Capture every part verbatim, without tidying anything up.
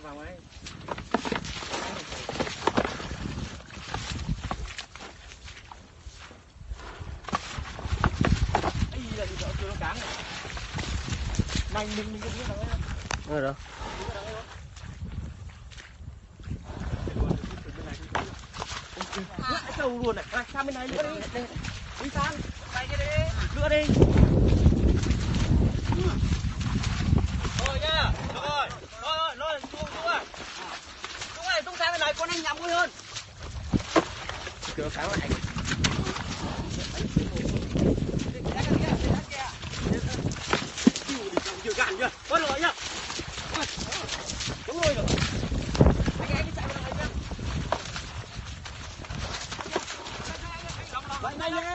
vào ấy. Ấy là đi chỗ nó cán này. Mình mình mình đi đâu ấy. Ở đâu? Lại sâu luôn này. À, sang bên này nữa đi. Đi sang. Đây cái đi. Nữa đi. Rồi nhá. Rồi. Rồi rồi, rồi, xuống xuống rồi. Xuống này, xuống sang bên này con anh nhắm vui hơn. Cửa sáng lại. Chịu cản chưa? Có rồi nhá. Đúng rồi rồi. Anh anh chạy vào đây nhá. Vậy này nhé.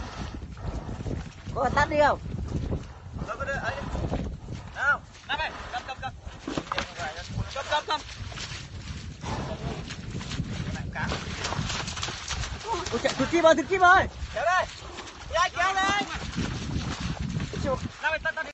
Có tắt đi không? Đâu có đây ấy. Nào, nắm đây, cầm cầm cầm. Cầm cầm cầm. Ôi chạy thử chim ơi, thử chim ơi.